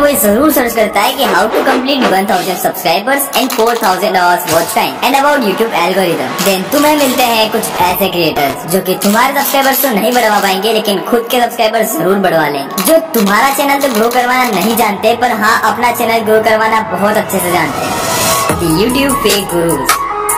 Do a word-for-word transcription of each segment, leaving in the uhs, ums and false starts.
वो जरूर सर्च करता है कि how to complete one thousand subscribers and four thousand hours watch time and about YouTube algorithm. Then तुम्हें मिलते हैं कुछ ऐसे क्रिएटर्स जो कि तुम्हारे सब्सक्राइबर्स तो नहीं बढ़वा पाएंगे लेकिन खुद के सब्सक्राइबर्स जरूर बढ़वा लेंगे, जो तुम्हारा चैनल तो ग्रो करवाना नहीं जानते पर हाँ अपना चैनल ग्रो करवाना बहुत अच्छे से जानते हैं। YouTube fake gurus.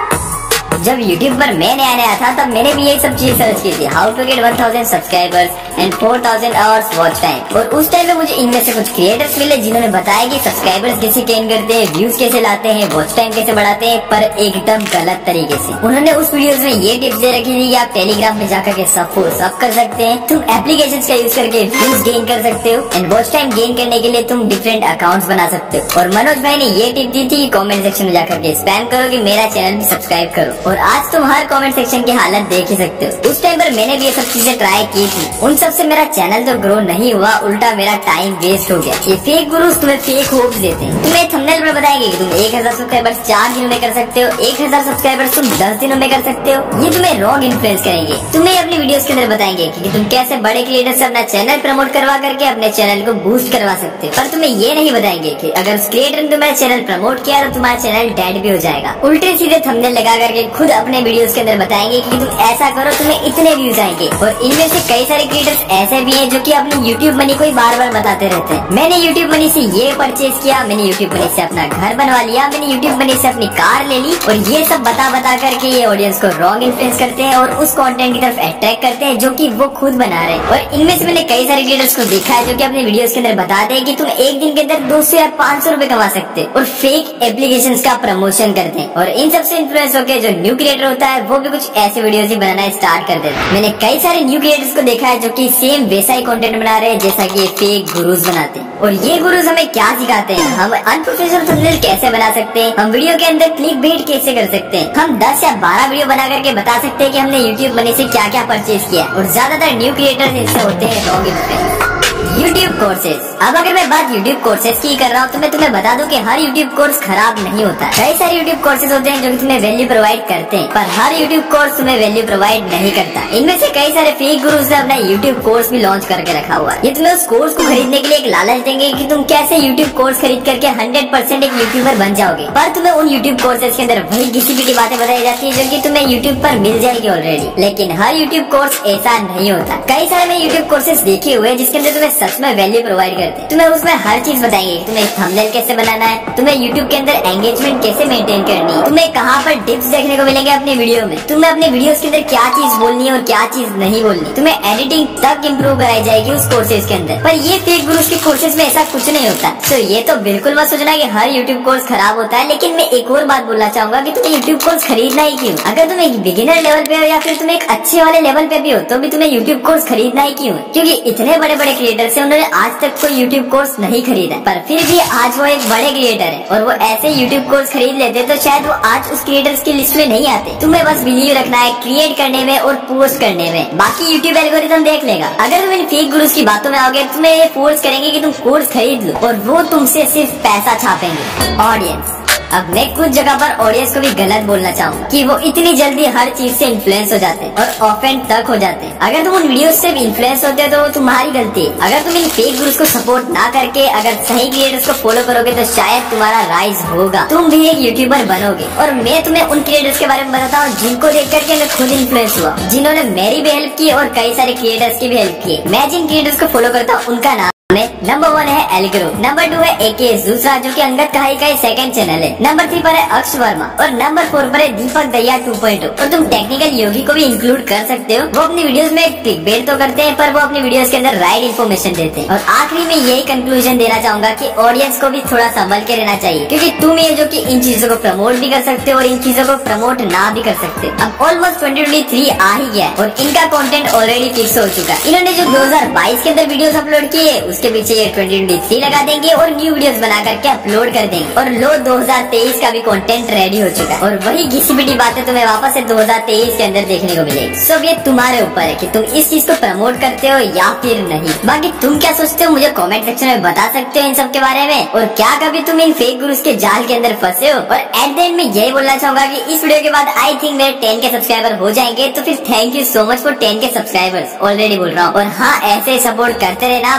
जब YouTube पर मैं नया नया था तब मैंने भी यही सब चीज सर्च की थी, how to get one thousand subscribers and four thousand hours watch time. और उस टाइम में मुझे इनमें से कुछ क्रिएटर्स मिले जिन्होंने बताया कि सब्सक्राइबर्स कैसे गेन करते हैं, व्यूज कैसे लाते हैं, वॉच टाइम कैसे बढ़ाते हैं, पर एकदम गलत तरीके से। उन्होंने उस वीडियोस में ये टिप्स दे रखी थी कि आप टेलीग्राम में जाकर के सब सब कर सकते हैं, तुम एप्लीकेशंस का यूज करके व्यूज गेन कर सकते हो एंड वॉच टाइम गेन करने के लिए तुम डिफरेंट अकाउंट्स बना सकते हो। और मनोज भाई ने ये टिप दी थी कि कमेंट सेक्शन में जाकर के स्पैम करो कि मेरा चैनल भी सब्सक्राइब करो। और आज तुम हर कमेंट सेक्शन की हालत देख ही सकते हो। उस टाइम पर मैंने भी ये सब चीजें ट्राई की थी, उन सब से मेरा चैनल तो ग्रो नहीं हुआ, उल्टा मेरा टाइम वेस्ट हो गया। ये फेक गुरुज तुम्हें फेक होप्स देते हैं, तुम्हें थंबनेल पर बताएंगे कि तुम एक हजार सब्सक्राइबर्स चार दिनों में कर सकते हो, एक हजार सब्सक्राइबर्स तुम दस दिनों में कर सकते हो। ये तुम्हें रॉन्ग इन्फ्लुएंस करेंगे। तुम्हें अपनी वीडियोस के अंदर बताएंगे कि तुम कैसे बड़े क्रिएटर से अपना चैनल प्रमोट करवा करके अपने चैनल को बूस्ट करवा सकते हो, पर तुम्हें ये नहीं बताएंगे कि अगर उस क्रिएटर ने तुम्हारा चैनल प्रमोट किया तो तुम्हारा चैनल डेड भी हो जाएगा। उल्टे सीधे थंबनेल लगा करके खुद अपने वीडियोस के अंदर बताएंगे कि तुम ऐसा करो तुम्हें इतने व्यूज आएंगे। और इनमें से कई सारे क्रिएटर्स ऐसे भी हैं जो कि अपनी यूट्यूब मनी को ही बार बार बताते रहते हैं, मैंने यूट्यूब मनी से ये परचेज किया, मैंने यूट्यूब मनी से अपना घर बनवा लिया, मैंने यूट्यूब मनी से अपनी कार ले ली। और ये सब बता बता करके ये ऑडियंस को रॉन्ग इन्फ्लुएंस करते हैं और उस कंटेंट की तरफ अट्रैक्ट करते हैं जो कि वो खुद बना रहे हैं। और इनमें से मैंने कई सारे क्रिएटर्स को देखा है जो कि अपने वीडियोस के अंदर बताते हैं कि तुम एक दिन के अंदर दो सौ या पाँच सौ रूपये कमा सकते और फेक एप्लीकेशन का प्रमोशन करते हैं। और इन सबसे इन्फ्लुएंस होकर जो न्यू क्रिएटर होता है वो भी कुछ ऐसे वीडियोस ही बनाना स्टार्ट कर देते हैं। मैंने कई सारे न्यू क्रिएटर्स को देखा है जो कि सेम वैसा ही कंटेंट बना रहे हैं जैसा कि ये फेक गुरुज बनाते हैं। और ये गुरुज हमें क्या सिखाते हैं, हम अनप्रोफेशनल थंबनेल कैसे बना सकते हैं, हम वीडियो के अंदर क्लिक बेट कैसे कर सकते हैं, हम दस या बारह वीडियो बना करके बता सकते हैं कि हमने यूट्यूब मनी से क्या क्या परचेज किया। और ज्यादातर न्यू क्रिएटर्स इनसे होते हैं रॉन्ग इन्फ्लुएंस। YouTube courses. अब अगर मैं बात यूट्यूब कोर्सेज की कर रहा हूँ तो मैं तुम्हें बता दूं कि हर यूट्यूब कोर्स खराब नहीं होता। कई सारे यूट्यूब कोर्सेज होते हैं जो कि तुम्हें वैल्यू प्रोवाइड करते हैं, पर हर यूट्यूब कोर्स तुम्हें वैल्यू प्रोवाइड नहीं करता। इनमें से कई सारे फेक गुरुज ने अपना यूट्यूब कोर्स भी लॉन्च करके रखा हुआ है। ये तुम्हें उस कोर्स को खरीदने के लिए एक लालच देंगे कि तुम कैसे यूट्यूब कोर्स खरीद करके हंड्रेड परसेंट एक यूट्यूबर बन जाओगे, पर तुम्हें उन यूट्यूब कोर्सेज के अंदर वही घिसी पिटी बातें बताई जाती है जो कि तुम्हें यूट्यूब पर मिल जाएगी ऑलरेडी। लेकिन हर यूट्यूब कोर्स ऐसा नहीं होता। कई सारे मैं यूट्यूब कोर्सेज देखे हुए जिसके अंदर तुम्हें सच में वैल्यू प्रोवाइड करते हैं। तुम्हें उसमें हर चीज बताएंगे, तुम्हें थंबनेल कैसे बनाना है, तुम्हें यूट्यूब के अंदर एंगेजमेंट कैसे मेंटेन करनी है, तुम्हें कहाँ पर टिप्स देखने को मिलेंगे अपने वीडियो में, तुम्हें अपने वीडियोस के अंदर क्या चीज बोलनी है और क्या चीज नहीं बोलनी, तुम्हें एडिटिंग तक इम्प्रूव कराई जाएगी उस कोर्सेज के अंदर। पर ये फेक गुरुज के कोर्सेज में ऐसा कुछ नहीं होता। तो ये तो बिल्कुल मत सोचना कि हर यूट्यूब कोर्स खराब होता है। लेकिन मैं एक और बात बोलना चाहूंगा कि तुम्हें यूट्यूब कोर्स खरीदना ही क्यों? अगर तुम एक बिगिनर लेवल पे हो या फिर तुम एक अच्छे वाले लेवल पे भी हो तो भी तुम्हें यूट्यूब कोर्स खरीदना ही क्यों? क्योंकि इतने बड़े बड़े क्रिएटर्स हैं, उन्होंने आज तक कोई यूट्यूब कोर्स नहीं खरीदा, पर फिर भी आज वो एक बड़े क्रिएटर है और वो ऐसे यूट्यूब कोर्स खरीद लेते तो शायद वो आज उस क्रिएटर्स की लिस्ट में नहीं आते। तुम्हें बस बिलीव रखना है क्रिएट करने में और पोस्ट करने में, बाकी यूट्यूब एल्गोरिथम देख लेगा। अगर तुम इन फेक गुरुज की बातों में आओगे तुम्हें ये फोर्स करेंगे कि तुम कोर्स खरीद लो और वो तुमसे सिर्फ पैसा छापेंगे। ऑडियंस। अब मैं कुछ जगह पर ऑडियंस को भी गलत बोलना चाहूंगा कि वो इतनी जल्दी हर चीज से इन्फ्लुएंस हो जाते हैं और ऑफेंड तक हो जाते हैं। अगर तुम उन वीडियोस से भी इन्फ्लुएंस होते हैं तो वो तुम्हारी गलती है। अगर तुम इन फेक गुरुज को सपोर्ट ना करके अगर सही क्रिएटर्स को फॉलो करोगे तो शायद तुम्हारा राइज होगा, तुम भी एक यूट्यूबर बनोगे। और मैं तुम्हें उन क्रिएटर्स के बारे में बताता हूँ जिनको देख करके मैं खुद इन्फ्लुएंस हुआ, जिन्होंने मेरी भी हेल्प की और कई सारे क्रिएटर्स की भी हेल्प की। मैं जिन क्रिएटर्स को फॉलो करता हूँ उनका नाम नंबर वन है एल्ग्रो, नंबर टू है एकेएस दूसरा जो कि अंगद कहाई का सेकंड चैनल है, नंबर थ्री पर है अक्ष वर्मा और नंबर फोर पर है दीपक दैया टू पॉइंट ओ। और तुम टेक्निकल योगी को भी इंक्लूड कर सकते हो। वो अपनी वीडियोस में क्लिकबेट तो करते हैं पर वो अपनी वीडियोस के अंदर राइट इन्फॉर्मेशन देते हैं। और आखिरी में यही कंक्लूजन देना चाहूंगा कि ऑडियंस को भी थोड़ा संभल के रहना चाहिए, क्योंकि तुम ये जो कि इन चीजों को प्रमोट भी कर सकते हो और इन चीजों को प्रमोट ना भी कर सकते। अब ऑलमोस्ट ट्वेंटी ट्वेंटी थ्री आ ही गया है और इनका कंटेंट ऑलरेडी फिक्स हो चुका है। इन्होंने जो दो हजार बाईस के अंदर वीडियोस अपलोड किए उसके पीछे ये ट्वेंटी ट्वेंटी थ्री लगा देंगे और न्यू वीडियोस बना करके अपलोड कर देंगे। और लो दो हजार तेईस का भी कंटेंट रेडी हो चुका है और वही घिसी पिटी बातें तुम्हें वापस से दो हजार तेईस के अंदर देखने को मिलेगी। सो ये तुम्हारे ऊपर है कि तुम इस चीज को प्रमोट करते हो या फिर नहीं। बाकी तुम क्या सोचते हो मुझे कमेंट सेक्शन में बता सकते हो इन सब के बारे में। और क्या कभी तुम इन फेक गुरुज के जाल के अंदर फंसे हो? और एट द एंड में यही बोलना चाहूंगा कि इस वीडियो के बाद आई थिंक मेरे टेन के सब्सक्राइबर हो जाएंगे, तो फिर thank you so much for ten K subscribers already बोल रहा हूँ। और हाँ ऐसे सपोर्ट करते रहना। बाकी मैं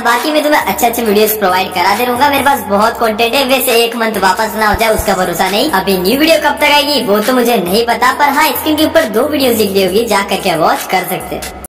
तुम्हें अच्छे अच्छे वीडियोस प्रोवाइड करा दे रहूंगा। मेरे पास बहुत कंटेंट है, वैसे एक मंथ वापस ना हो जाए उसका भरोसा नहीं। अभी न्यू वीडियो कब तक आएगी वो तो मुझे नहीं पता, पर हाँ स्क्रीन के ऊपर दो वीडियो दिख रही होगी, जा करके वॉच कर सकते हैं।